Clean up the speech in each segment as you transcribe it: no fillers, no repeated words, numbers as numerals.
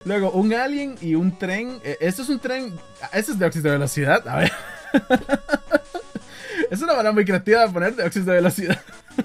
Luego, un alien y un tren. Esto es un tren. Este es Deoxys de velocidad. A ver. Es una manera muy creativa de poner Deoxys de velocidad.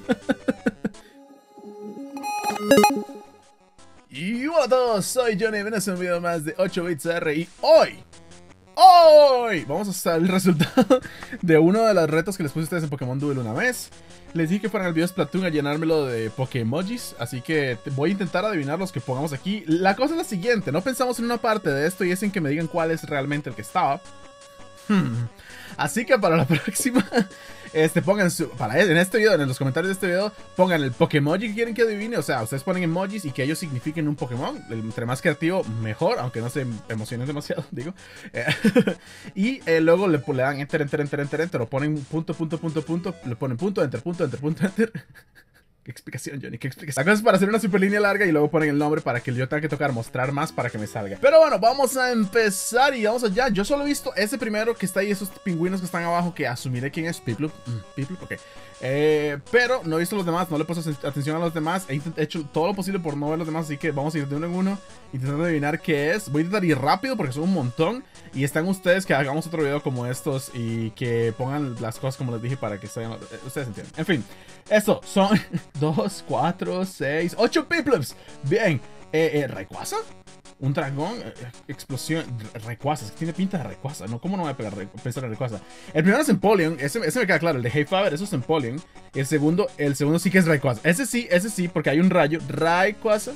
Y hola a todos, soy Johnny. Bienvenidos a un video más de 8 bits R. Y hoy vamos a hacer el resultado de uno de los retos que les puse a ustedes en Pokémon Duel una vez. Les dije que fueran al video Splatoon a llenármelo de Pokémojis, así que voy a intentar adivinar los que pongamos aquí. La cosa es la siguiente, no pensamos en una parte de esto y es en que me digan cuál es realmente el que estaba. Así que para la próxima, pongan en este video, en los comentarios de este video, pongan el Pokémoji que quieren que adivine. O sea, ustedes ponen emojis y que ellos signifiquen un Pokémon. Entre más creativo, mejor, aunque no se emocionen demasiado, digo. Y luego le dan enter, o ponen punto, le ponen punto, enter. ¿Qué explicación, Johnny? ¿Qué explicación? La cosa es para hacer una super línea larga y luego ponen el nombre para que yo tenga que tocar mostrar más para que me salga. Pero bueno, vamos a empezar y vamos allá. Yo solo he visto ese primero que está ahí, esos pingüinos que están abajo, que asumiré quién es. Piplup, ok. Pero no he visto los demás, no le he puesto atención a los demás. He hecho todo lo posible por no ver los demás, así que vamos a ir de uno en uno intentando adivinar qué es. Voy a intentar ir rápido porque son un montón. Y están ustedes que hagamos otro video como estos y que pongan las cosas como les dije para que ustedes entiendan. En fin, eso son 2, 4, 6, 8 Piplups. Bien, ¿Rayquaza? Un dragón, explosión, Rayquaza, es que tiene pinta de Rayquaza, ¿no? ¿Cómo no voy a pensar en Rayquaza? El primero es Empoleon, ese me queda claro, el de Hayfaber, eso es Empoleon. El segundo sí que es Rayquaza, ese sí, porque hay un rayo, Rayquaza,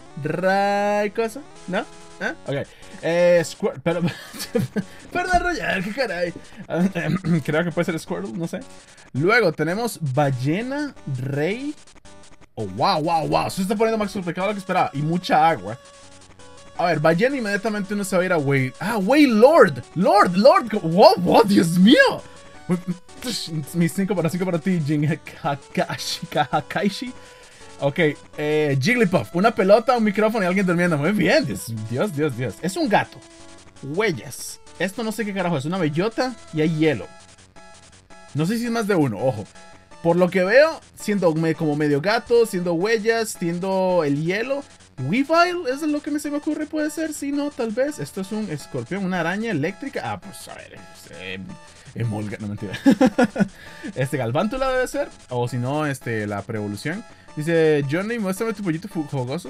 ¿no? ¿Ah? Ok, perdón, Royal, qué caray. Creo que puede ser Squirtle, no sé. Luego tenemos Ballena, Rey. Oh, wow, se está poniendo más complicado de lo que esperaba. Y mucha agua. A ver, Ballena inmediatamente uno se va a ir a Way. Lord. What, Dios mío. Mis 5 para ti, Jin Hakaishi. Ok, Jigglypuff, una pelota, un micrófono y alguien durmiendo. Muy bien, Dios. Es un gato. Huellas. Esto no sé qué carajo es, una bellota y hay hielo. No sé si es más de uno, ojo. Por lo que veo, siendo como medio gato, siendo huellas, siendo el hielo. Weavile, eso es lo que se me ocurre, puede ser, si no, tal vez. Esto es un escorpión, una araña eléctrica. Ah, pues a ver, emolga, no mentira. Galvántula debe ser, o si no, la preevolución. Dice, Johnny, muéstrame tu pollito fogoso.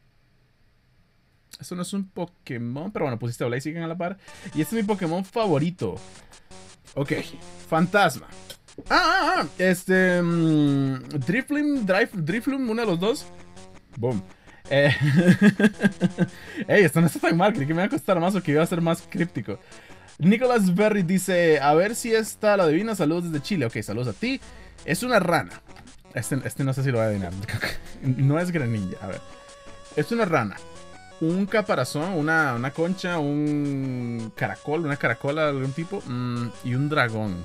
Eso no es un Pokémon, pero bueno, pusiste Blaziken a la par. Y este es mi Pokémon favorito. Ok, Fantasma. Drifloon, uno de los dos. Boom. Ey, esto no está tan mal, creí que me iba a costar más o que iba a ser más críptico. Nicholas Berry dice, a ver si esta la adivina, saludos desde Chile. Ok, saludos a ti. Es una rana. Este no sé si lo voy a adivinar. No es Greninja, a ver. Es una rana. Un caparazón, una concha, un caracol, una caracola de algún tipo. Y un dragón.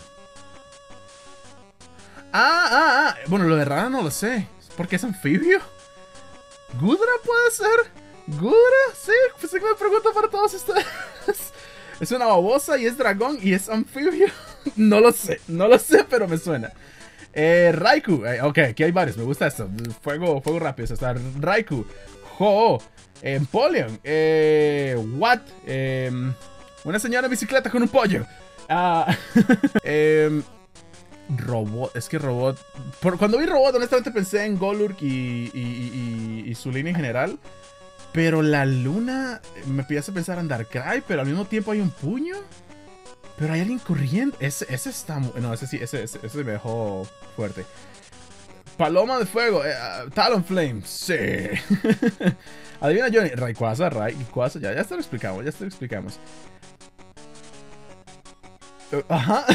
Bueno, lo de rana no lo sé. ¿Porque es anfibio? ¿Gudra puede ser? ¿Gudra? Sí, pues sí que me pregunto para todos ustedes. Es una babosa y es dragón y es anfibio. No lo sé, pero me suena. Raikou, ok, aquí hay varios, me gusta esto. Fuego rápido, está Raikou, Ho, Empoleon, What, una señora en bicicleta con un pollo. Robot, es que Robot. Cuando vi Robot, honestamente pensé en Golurk y su línea en general. Pero la luna me pidió pensar en Darkrai, pero al mismo tiempo hay un puño. Pero hay alguien corriendo. Ese está. No, ese me dejó fuerte. Paloma de fuego. Talonflame. Sí. Adivina, Johnny. Rayquaza. Ya te lo explicamos. Ajá.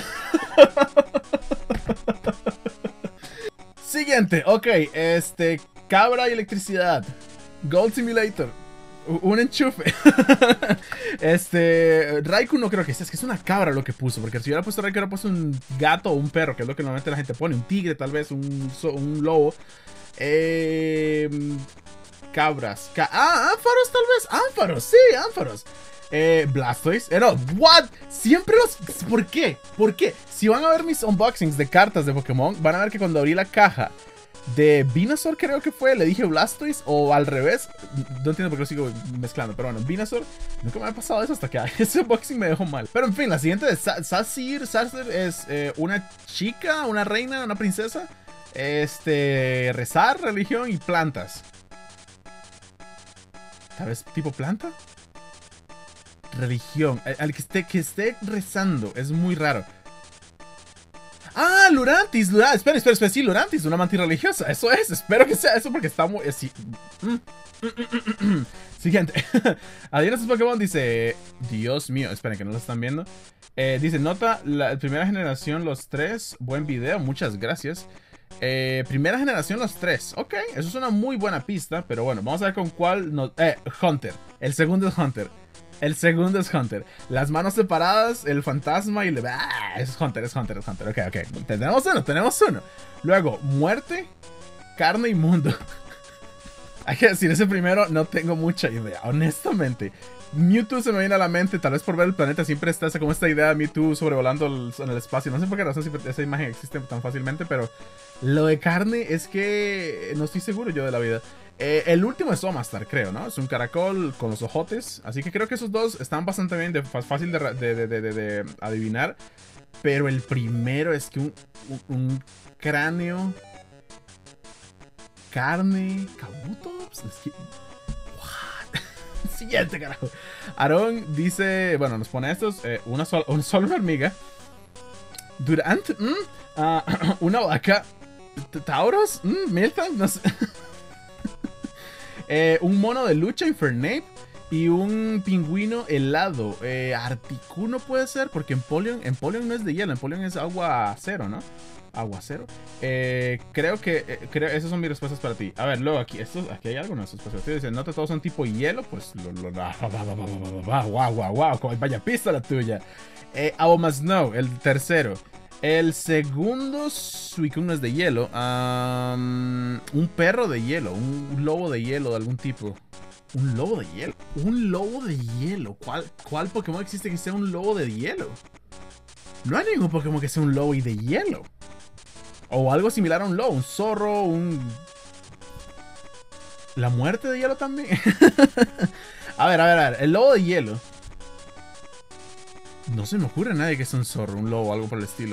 Siguiente. Ok. Cabra y electricidad. Gold Simulator. Un enchufe. Raikou no creo que sea. Es que es una cabra lo que puso. Porque si hubiera puesto Raikou, hubiera puesto un gato o un perro, que es lo que normalmente la gente pone. Un tigre, tal vez. Un lobo. Cabras. Ánfaros, tal vez. Ánfaros, sí, ánfaros. Blastoise. No, what? Siempre los. ¿Por qué? Si van a ver mis unboxings de cartas de Pokémon, van a ver que cuando abrí la caja De Venusaur creo que fue, le dije Blastoise o al revés. No entiendo por qué lo sigo mezclando, pero bueno, Venusaur. Nunca me ha pasado eso hasta que ese unboxing me dejó mal. Pero en fin, la siguiente de Sarsir es una chica, una reina, una princesa. Rezar, religión y plantas. ¿Tal vez tipo planta? Religión. Al que esté rezando, es muy raro. Ah, Lurantis, espera, sí, Lurantis, una mantis religiosa, eso es, espero que sea eso porque está muy... sí. Siguiente. Adivina sus Pokémon, dice... Dios mío, esperen que no lo están viendo. Dice, nota, la primera generación, los 3, buen video, muchas gracias. Primera generación, los 3, ok, eso es una muy buena pista, pero bueno, vamos a ver con cuál nos... Hunter, el segundo es Hunter. El segundo es Hunter. Las manos separadas, el fantasma y el... es Hunter. Ok. Tenemos uno. Luego, muerte, carne y mundo. Hay que decir, ese primero no tengo mucha idea, honestamente. Mewtwo se me viene a la mente, tal vez por ver el planeta, siempre está como esta idea de Mewtwo sobrevolando en el espacio. No sé por qué razón esa imagen existe tan fácilmente, pero lo de carne es que no estoy seguro yo de la vida. El último es Omastar, creo, ¿no? Es un caracol con los ojotes. Así que creo que esos dos están bastante bien, fácil de adivinar. Pero el primero es que un cráneo... Carne... ¿Kabutops? Es que... What? Siguiente, carajo. Aaron dice... Bueno, nos pone estos. Una sola hormiga. Durant. Una vaca. Tauros. Miltank. No sé. Un mono de lucha, Infernape. Y un pingüino helado. Articuno puede ser, porque Empoleon no es de hielo. Empoleon es agua cero, ¿no? Agua cero. Creo que esas son mis respuestas para ti. A ver, luego aquí hay algo en estos respuestas. Dicen, no todos son tipo hielo. Pues wow. Vaya pista la tuya. Abomasnow, el tercero. El segundo Suicune es de hielo. Un perro de hielo. Un lobo de hielo de algún tipo. Un lobo de hielo. Un lobo de hielo. ¿Cuál Pokémon existe que sea un lobo de hielo? No hay ningún Pokémon que sea un lobo y de hielo. O algo similar a un lobo. Un zorro. La muerte de hielo también. A ver. El lobo de hielo. No se me ocurre a nadie que sea un zorro, un lobo, algo por el estilo.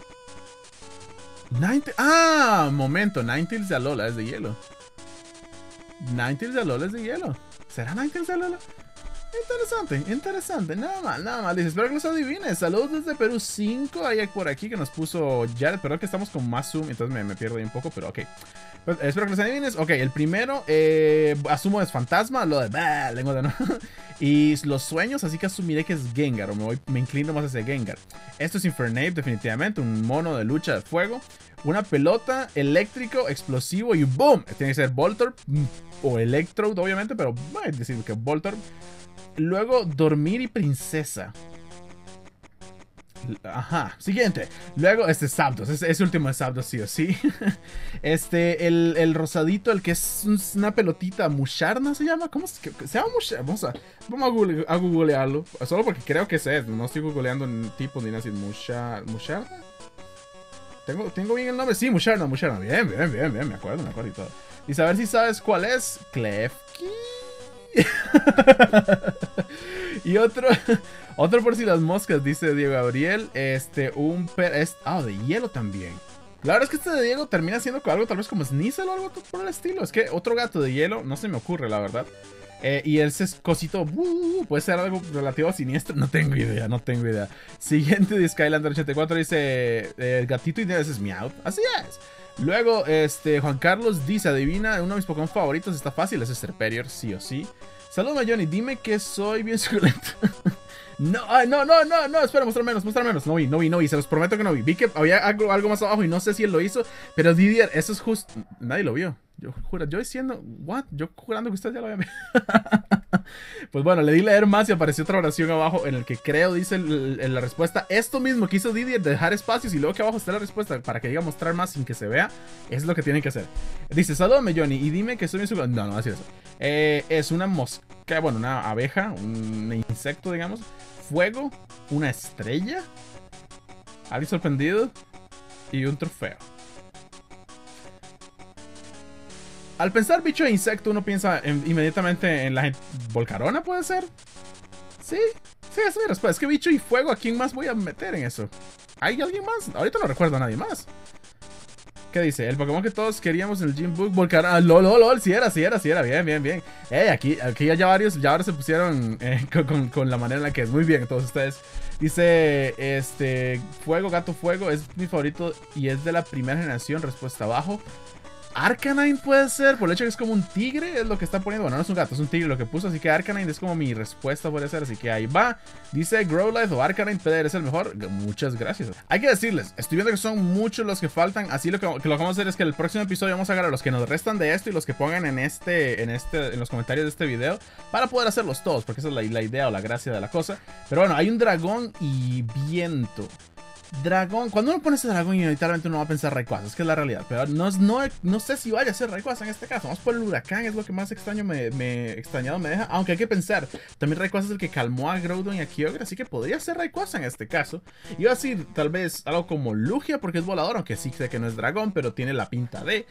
Momento. Ninetales de Alola es de hielo. Ninetales de Alola es de hielo. ¿Será Ninetales de Alola? Interesante. Nada mal. Dice, espero que los adivines. Saludos desde Perú 5. Hay por aquí que nos puso Jared. Pero que estamos con más zoom, entonces me pierdo ahí un poco, pero ok. Pues, espero que los adivines. Ok, el primero, asumo es fantasma. Lo de lengua de no. Y los sueños, así que asumiré que es Gengar. O me inclino más hacia Gengar. Esto es Infernape, definitivamente. Un mono de lucha de fuego. Una pelota, eléctrico, explosivo y ¡boom! Tiene que ser Voltorb. O Electrode, obviamente, pero voy a decir que Voltorb. Luego, dormir y princesa. Ajá, siguiente. Luego, Zapdos. Ese último es Zapdos, sí o sí. El rosadito, el que es una pelotita. Musharna se llama. ¿Cómo se llama Musharna? Vamos a googlearlo. Solo porque creo que ese es. No estoy googleando en tipo ni nada así. ¿Musharna? ¿Tengo bien el nombre? Sí, Musharna. Bien. Me acuerdo y todo. Y a ver si sabes cuál es. Klefki. Y otro por si las moscas, dice Diego Gabriel. De hielo también. La verdad es que este de Diego termina siendo algo tal vez como Sneasel o algo por el estilo. Es que otro gato de hielo no se me ocurre, la verdad. Y ese cosito puede ser algo relativo a siniestro. No tengo idea. Siguiente de Skylander 84 dice el gatito y ese es Meowth. Así es. Luego, Juan Carlos dice, adivina, uno de mis Pokémon favoritos, está fácil, es Serperior, sí o sí. Saludos, Johnny, dime que soy bien suculento. No, espera, mostrar menos. No vi, se los prometo que no vi. Vi que había algo más abajo y no sé si él lo hizo, pero Didier, eso es justo, nadie lo vio. Yo jurando que usted ya lo había visto. Pues bueno, le di leer más y apareció otra oración abajo en el que creo dice la respuesta. Esto mismo que hizo Didier, dejar espacios y luego que abajo está la respuesta para que diga mostrar más sin que se vea. Es lo que tienen que hacer. Dice, salúdame Johnny y dime que soy un... No, así es. Es una mosca, bueno, una abeja, un insecto, digamos. Fuego, una estrella, alguien sorprendido y un trofeo. Al pensar bicho e insecto, uno piensa inmediatamente en la gente. ¿Volcarona puede ser? Sí, sí, es mi respuesta. Es que bicho y fuego, ¿a quién más voy a meter en eso? ¿Hay alguien más? Ahorita no recuerdo a nadie más. ¿Qué dice? El Pokémon que todos queríamos en el Gym Book, Volcarona. Ah, lol, sí era. Bien. Aquí ya varios se pusieron con la manera en la que es. Muy bien, todos ustedes. Dice, Fuego, Gato Fuego es mi favorito y es de la primera generación. Respuesta abajo. Arcanine puede ser, por el hecho que es como un tigre, es lo que está poniendo. Bueno, no es un gato, es un tigre lo que puso, así que Arcanine es como mi respuesta, puede ser. Así que ahí va. Dice Growlithe o Arcanine, Peder es el mejor. Muchas gracias. Hay que decirles, estoy viendo que son muchos los que faltan, así lo que vamos a hacer es que el próximo episodio vamos a agarrar los que nos restan de esto y los que pongan en los comentarios de este video para poder hacerlos todos, porque esa es la idea o la gracia de la cosa. Pero bueno, hay un dragón y viento. Dragón, cuando uno pone ese dragón inevitablemente uno va a pensar Rayquaza, es que es la realidad, pero no sé si vaya a ser Rayquaza en este caso. Vamos por el huracán, es lo que más extraño extrañado me deja, aunque hay que pensar, también Rayquaza es el que calmó a Groudon y a Kyogre, así que podría ser Rayquaza en este caso. Iba a decir tal vez algo como Lugia porque es volador, aunque sí sé que no es dragón, pero tiene la pinta de...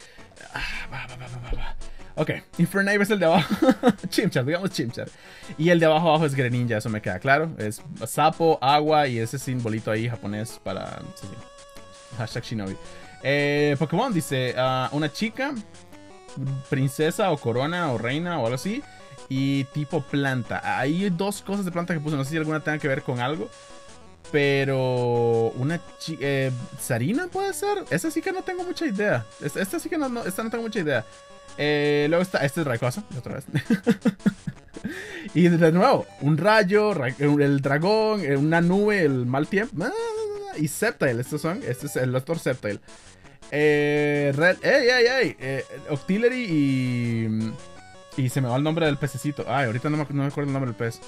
Ok, Infernape es el de abajo. Chimchar, digamos Chimchar. Y el de abajo es Greninja, eso me queda claro. Es sapo, agua y ese simbolito ahí japonés para... Sí. Hashtag Shinobi. Pokémon dice, una chica, princesa o corona o reina o algo así. Y tipo planta. Hay dos cosas de planta que puse, no sé si alguna tenga que ver con algo. Pero una chica... ¿Sarina puede ser? Esa sí que no tengo mucha idea. Esta sí que esta no tengo mucha idea. Luego está, este es Rayquaza, otra vez. Y de nuevo, un rayo, el dragón, una nube, el mal tiempo. Y Sceptile, este es el Doctor Sceptile. Octillery y se me va el nombre del pececito. Ay, ahorita no me acuerdo el nombre del pez.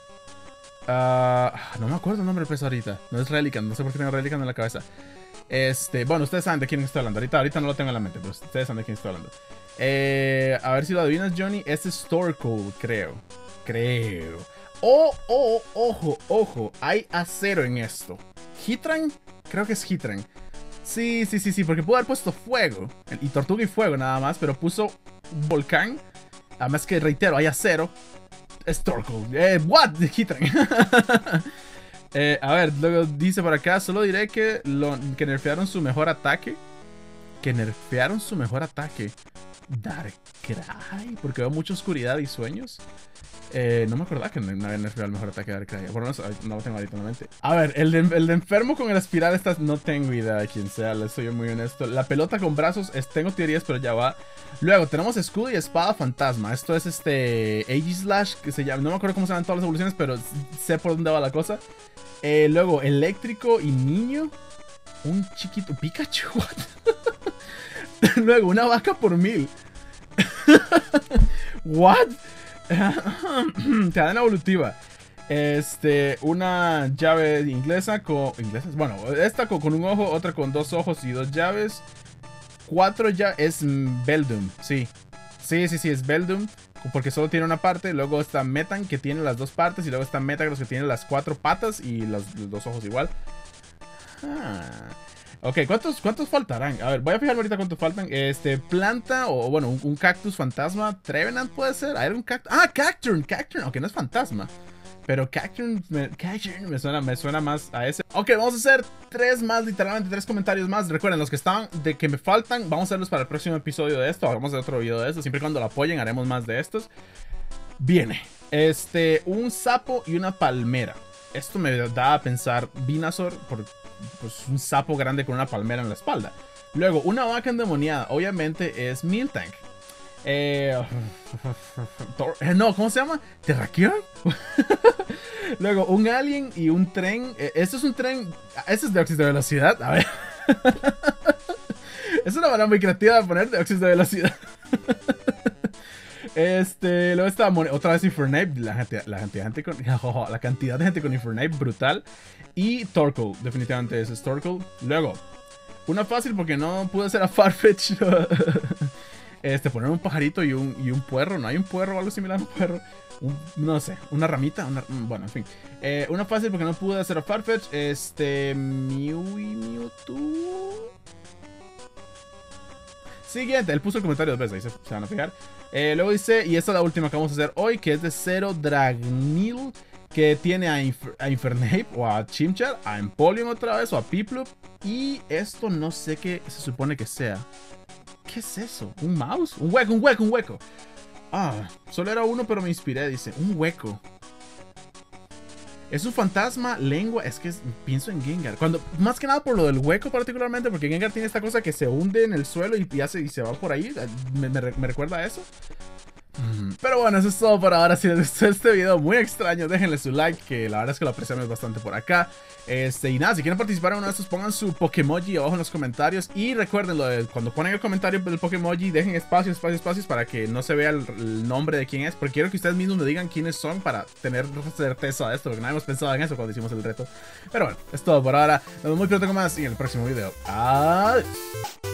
No me acuerdo el nombre del pez ahorita. No es Relican, no sé por qué tengo Relican en la cabeza. Bueno, ustedes saben de quién estoy hablando. Ahorita no lo tengo en la mente, pero ustedes saben de quién estoy hablando. A ver si lo adivinas, Johnny. Este es Torkoal, creo. Ojo. Hay acero en esto. ¿Heatran? Creo que es Heatran. Sí, porque pudo haber puesto fuego. Y tortuga y fuego nada más, pero puso un volcán. Además que, reitero, hay acero. Es Torkoal. What? Heatran. A ver, luego dice por acá, solo diré que nerfearon su mejor ataque. Darkrai, porque veo mucha oscuridad y sueños. No me acordaba que no había nerfeado el mejor ataque de Darkrai. Por lo menos no lo tengo ahorita en la mente. A ver, el de enfermo con el espiral no tengo idea de quién sea, les soy muy honesto. La pelota con brazos, tengo teorías, pero ya va. Luego tenemos escudo y espada fantasma. Esto es Aegislash, que se llama, no me acuerdo cómo se llaman todas las evoluciones, pero sé por dónde va la cosa. Luego eléctrico y niño. Un chiquito Pikachu. Luego una vaca por 1000. What? Cadena evolutiva. Una llave inglesa con... Bueno, esta con un ojo, otra con 2 ojos y 2 llaves. 4 ya es Beldum. Sí, es Beldum. Porque solo tiene una parte. Luego está Metan, que tiene las 2 partes. Y luego está Metagross, que tiene las 4 patas y los 2 ojos igual. Ok, ¿cuántos faltarán? A ver, voy a fijarme ahorita cuántos faltan. Planta o bueno, un cactus fantasma. Trevenant puede ser. ¿Hay algún cactus? Cacturn, aunque no es fantasma. Pero Cacturn me suena más a ese. Ok, vamos a hacer 3 más, literalmente 3 comentarios más. Recuerden, los que estaban, de que me faltan, vamos a hacerlos para el próximo episodio de esto. Vamos a hacer otro video de esto. Siempre y cuando lo apoyen, haremos más de estos. Viene, un sapo y una palmera. Esto me da a pensar Venusaur por... Pues un sapo grande con una palmera en la espalda. Luego, una vaca endemoniada. Obviamente es Miltank. No, ¿cómo se llama? ¿Terrakion? Luego, un alien y un tren. Esto es un tren. Este es Deoxys de velocidad. A ver. Es una manera muy creativa de poner Deoxys de velocidad. Luego está otra vez Infernape. La cantidad de gente con Infernape brutal. Y Torkoal, definitivamente ese es Torkoal. Luego, una fácil porque no pude hacer a Farfetch. Poner un pajarito y un puerro. ¿No hay un puerro o algo similar a un puerro? No sé, una ramita. Bueno, en fin. Una fácil porque no pude hacer a Farfetch. Mew y Mewtwo. Siguiente, él puso el comentario 2 veces, ahí se van a fijar. Luego dice, y esta es la última que vamos a hacer hoy, que es de Zero Dragnil, que tiene a Infernape o a Chimchar, a Empoleon otra vez o a Piplup. Y esto no sé qué se supone que sea. ¿Qué es eso? ¿Un mouse? Un hueco, un hueco, un hueco. Ah, solo era uno pero me inspiré, dice. Un hueco. Es un fantasma, lengua, es que pienso en Gengar. Más que nada por lo del hueco particularmente, porque Gengar tiene esta cosa que se hunde en el suelo y se va por ahí. Me recuerda a eso. Pero bueno, eso es todo por ahora. Si les gustó este video muy extraño, déjenle su like, que la verdad es que lo apreciamos bastante por acá. Y nada, si quieren participar en uno de estos, pongan su Pokémoji abajo en los comentarios. Y recuerden, cuando ponen el comentario del Pokémoji, dejen espacios para que no se vea el nombre de quién es. Porque quiero que ustedes mismos me digan quiénes son para tener certeza de esto, porque no habíamos pensado en eso cuando hicimos el reto. Pero bueno, es todo por ahora. Nos vemos muy pronto con más y en el próximo video. Adiós.